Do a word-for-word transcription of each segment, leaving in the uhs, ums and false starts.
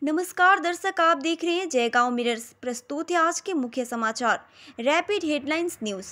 नमस्कार दर्शक, आप देख रहे हैं जयगांव मिरर्स। प्रस्तुत है आज के मुख्य समाचार। Rapid headlines news.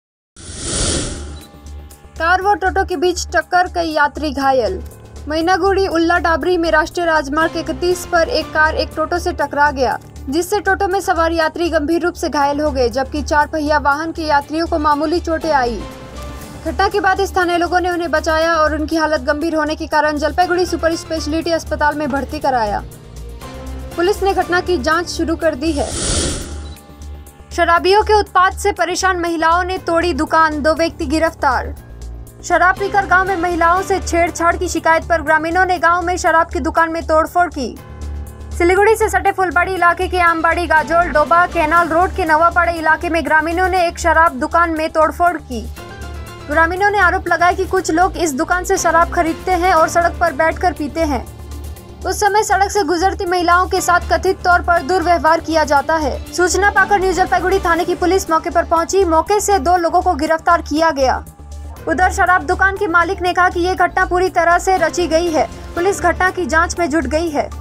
कार व टोटो के बीच टक्कर, कई यात्री घायल। मैनागुड़ी उल्ला डाबरी में राष्ट्रीय राजमार्ग इकतीस पर एक कार एक टोटो से टकरा गया, जिससे टोटो में सवार यात्री गंभीर रूप से घायल हो गए, जबकि चार पहिया वाहन के यात्रियों को मामूली चोटें आई। घटना के बाद स्थानीय लोगों ने उन्हें बचाया और उनकी हालत गंभीर होने के कारण जलपाईगुड़ी सुपर स्पेशलिटी अस्पताल में भर्ती कराया। पुलिस ने घटना की जांच शुरू कर दी है। शराबियों के उत्पात से परेशान महिलाओं ने तोड़ी दुकान, दो व्यक्ति गिरफ्तार। शराब पीकर गांव में महिलाओं से छेड़छाड़ की शिकायत पर ग्रामीणों ने गांव में शराब की दुकान में तोड़फोड़ की। सिलीगुड़ी से सटे फुलबाड़ी इलाके के आमबाड़ी गाजोल डोबा कैनाल रोड के नवापाड़े इलाके में ग्रामीणों ने एक शराब दुकान में तोड़फोड़ की। ग्रामीणों ने आरोप लगाया कि कुछ लोग इस दुकान से शराब खरीदते हैं और सड़क पर बैठकर पीते हैं। उस समय सड़क से गुजरती महिलाओं के साथ कथित तौर पर दुर्व्यवहार किया जाता है। सूचना पाकर न्यू जलपाईगुड़ी थाने की पुलिस मौके पर पहुंची। मौके से दो लोगों को गिरफ्तार किया गया। उधर शराब दुकान के मालिक ने कहा कि ये घटना पूरी तरह से रची गई है। पुलिस घटना की जांच में जुट गई है।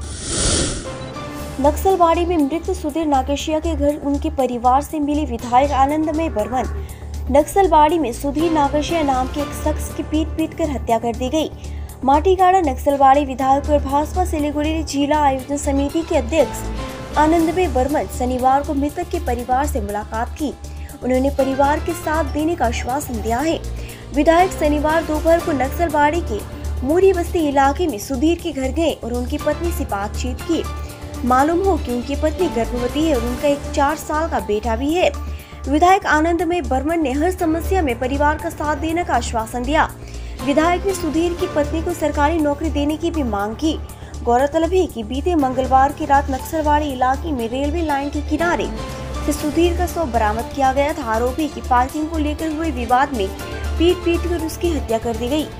नक्सलबाड़ी में मृत सुधीर नागेशिया के घर उनके परिवार से मिली विधायक आनंदमय बर्मन। नक्सलबाड़ी में सुधीर नागेशिया नाम के एक शख्स की पीट पीट कर हत्या कर दी गई। माटीगाड़ा नक्सलबाड़ी विधायक और भाजपा सिलीगुड़ी जिला आयोजन समिति के अध्यक्ष आनंदमय बर्मन शनिवार को मृतक के परिवार से मुलाकात की। उन्होंने परिवार के साथ देने का आश्वासन दिया है। विधायक शनिवार दोपहर को नक्सलबाड़ी के मूरी बस्ती इलाके में सुधीर के घर गए और उनकी पत्नी से बातचीत की। मालूम हो कि उनकी पत्नी गर्भवती है और उनका एक चार साल का बेटा भी है। विधायक आनंदमय बर्मन ने हर समस्या में परिवार का साथ देने का आश्वासन दिया। विधायक ने सुधीर की पत्नी को सरकारी नौकरी देने की भी मांग की। गौरतलब है कि बीते मंगलवार की रात नक्सलबाड़ी इलाके में रेलवे लाइन के किनारे से सुधीर का शव बरामद किया गया था। आरोपी की पार्किंग को लेकर हुए विवाद में पीट पीट कर उसकी हत्या कर दी गई।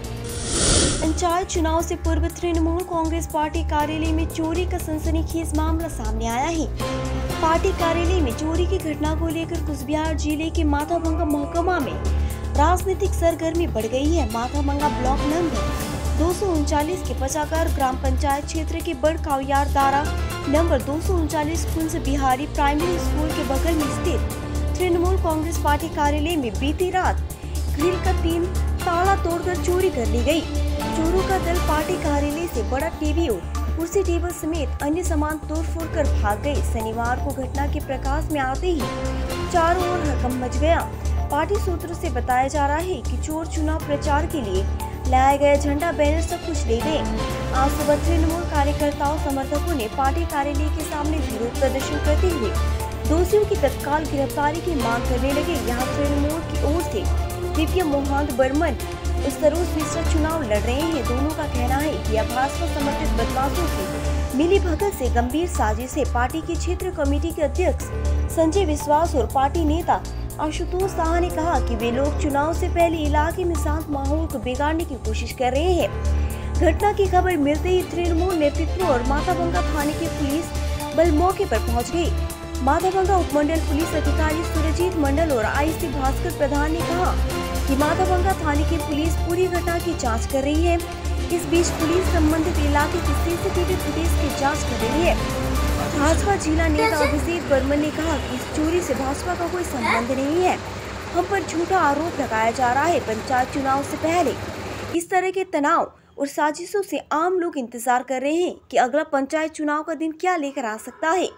पंचायत चुनाव से पूर्व तृणमूल कांग्रेस पार्टी कार्यालय में चोरी का सनसनीखेज मामला सामने आया है। पार्टी कार्यालय में चोरी की घटना को लेकर कुचबिहार जिले के माथाभंगा महकमा में राजनीतिक सरगर्मी बढ़ गई है। माथाभंगा ब्लॉक नंबर दो सौ उनचालीस के पचाकर ग्राम पंचायत क्षेत्र के बड़ कावयार दारा नंबर दो सौ उनचालीस कुंज बिहारी प्राइमरी स्कूल के बगल में स्थित तृणमूल कांग्रेस पार्टी कार्यालय में बीती रात ग्रिल का तीन ताला तोड़कर चोरी कर ली गई। चोरों का दल पार्टी कार्यालय से बड़ा टीवी और कुर्सी टेबल समेत अन्य सामान तोड़फोड़ कर भाग गए। शनिवार को घटना के प्रकाश में आते ही चारों ओर हड़कंप मच गया। पार्टी सूत्रों से बताया जा रहा है कि चोर चुनाव प्रचार के लिए लाया गया झंडा बैनर सब कुछ ले गए। आज सुबह तृणमूल कार्यकर्ताओं समर्थकों ने पार्टी कार्यालय के सामने विरोध प्रदर्शन करते हुए दोषियों की तत्काल गिरफ्तारी की मांग करने लगे। यहाँ तृणमूल की ओर से दिव्या मोहन बर्मन और सरोज मिश्रा चुनाव लड़ रहे हैं। दोनों का कहना है कि यह भाजपा समर्थित बदमाशों की मिली भगत से गंभीर साजिश है। पार्टी की क्षेत्र कमेटी के अध्यक्ष संजय विश्वास और पार्टी नेता आशुतोष शाह ने कहा कि वे लोग चुनाव से पहले इलाके में शांत माहौल को बिगाड़ने की कोशिश कर रहे हैं। घटना की खबर मिलते ही तृणमूल नेतृत्व और माथाभंगा थाने की पुलिस बल मौके पर पहुंच गई। माथाभंगा उपमंडल पुलिस अधिकारी सुरजीत मंडल और आईसी भास्कर प्रधान ने कहा कि माथाभंगा थाने की पुलिस पूरी घटना की जाँच कर रही है। इस बीच पुलिस संबंधित इलाके की सीसीटीवी फुटेज की जाँच कर रही है। भाजपा जिला नेता अभिषेक बर्मन ने कहा कि इस चोरी से भाजपा का कोई संबंध नहीं है। हम पर झूठा आरोप लगाया जा रहा है। पंचायत चुनाव से पहले इस तरह के तनाव और साजिशों से आम लोग इंतजार कर रहे हैं कि अगला पंचायत चुनाव का दिन क्या लेकर आ सकता है।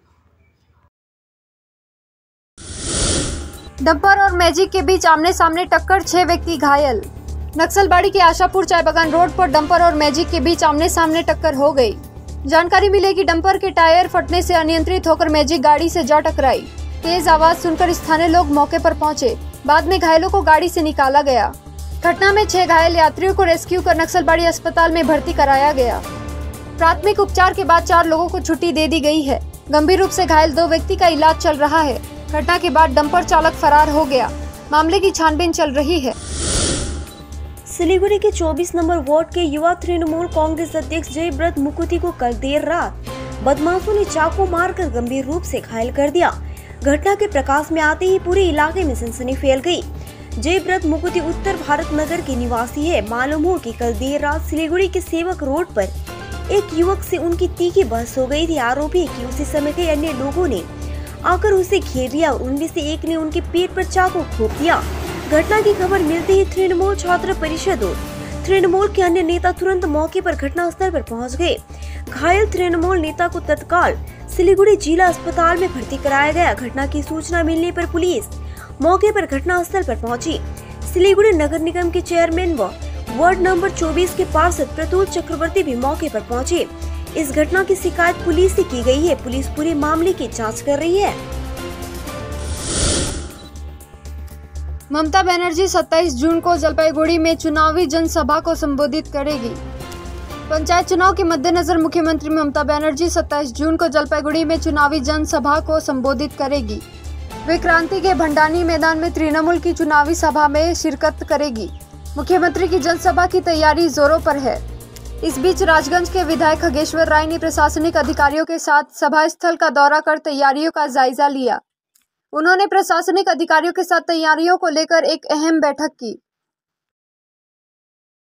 डंपर और मैजिक के बीच आमने सामने टक्कर, छह व्यक्ति घायल। नक्सलबाड़ी के आशापुर चाय बागान रोड पर डंपर और मैजिक के बीच आमने सामने टक्कर हो गई। जानकारी मिली कि डंपर के टायर फटने से अनियंत्रित होकर मैजिक गाड़ी से जा टकराई। तेज आवाज सुनकर स्थानीय लोग मौके पर पहुंचे। बाद में घायलों को गाड़ी से निकाला गया। घटना में छह घायल यात्रियों को रेस्क्यू कर नक्सलबाड़ी अस्पताल में भर्ती कराया गया। प्राथमिक उपचार के बाद चार लोगों को छुट्टी दे दी गई है। गंभीर रूप से घायल दो व्यक्ति का इलाज चल रहा है। घटना के बाद डंपर चालक फरार हो गया। मामले की छानबीन चल रही है। सिलीगुड़ी के चौबीस नंबर वार्ड के युवा तृणमूल कांग्रेस अध्यक्ष जयव्रत मुकुति को कल देर रात बदमाशों ने चाकू मारकर गंभीर रूप से घायल कर दिया। घटना के प्रकाश में आते ही पूरे इलाके में सनसनी फैल गई। जयव्रत मुकुति उत्तर भारत नगर के निवासी है। मालूम हो कि कल देर रात सिलीगुड़ी के सेवक रोड पर एक युवक से उनकी तीखी बहस हो गई थी। आरोपी है कि उसी समय कई अन्य लोगों ने आकर उसे घेर लिया और उनमें से एक ने उनके पेट पर चाकू घोंप दिया। घटना की खबर मिलते ही तृणमूल छात्र परिषद और तृणमूल के अन्य नेता तुरंत मौके पर घटनास्थल पर पहुंच गए। घायल तृणमूल नेता को तत्काल सिलीगुड़ी जिला अस्पताल में भर्ती कराया गया। घटना की सूचना मिलने पर पुलिस मौके पर घटनास्थल पर पहुंची। सिलीगुड़ी नगर निगम के चेयरमैन व वार्ड नंबर चौबीस के पार्षद प्रतुल चक्रवर्ती भी मौके पर पहुंचे। इस घटना की शिकायत पुलिस से की गई है। पुलिस पूरे मामले की जांच कर रही है। ममता बनर्जी सत्ताईस जून को जलपाईगुड़ी में चुनावी जनसभा को संबोधित करेगी। पंचायत चुनाव के मद्देनजर मुख्यमंत्री ममता बनर्जी सत्ताईस जून को जलपाईगुड़ी में चुनावी जनसभा को संबोधित करेगी। वे क्रांति के भंडानी मैदान में तृणमूल की चुनावी सभा में शिरकत करेगी। मुख्यमंत्री की जनसभा की तैयारी जोरों पर है। इस बीच राजगंज के विधायक खगेश्वर राय ने प्रशासनिक अधिकारियों के साथ सभा स्थल का दौरा कर तैयारियों का जायजा लिया। उन्होंने प्रशासनिक अधिकारियों के साथ तैयारियों को लेकर एक अहम बैठक की।